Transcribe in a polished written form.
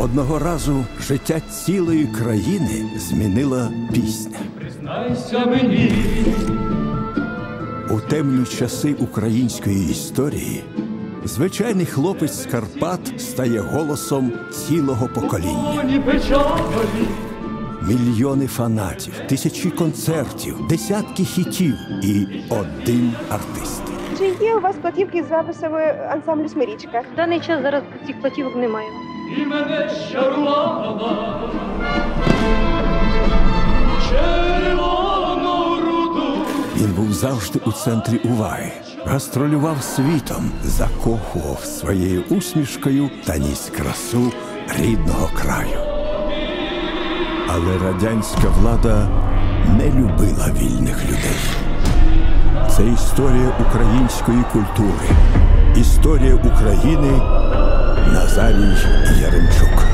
Одного разу життя цілої країни змінила пісня. Признайся мені. У темні часи української історії звичайний хлопець з Карпат стає голосом цілого покоління. Мільйони фанатів, тисячі концертів, десятки хітів і один артист. Чи є у вас платівки з записами ансамблю «Смирічка»? В даний час зараз цих платівок немає. І мене щарувала червону руду. Він був завжди у центрі уваги, гастролював світом, закохував своєю усмішкою та ніс красу рідного краю. Але радянська влада не любила вільних людей. Це історія української культури, історія України. Назарій Яремчук.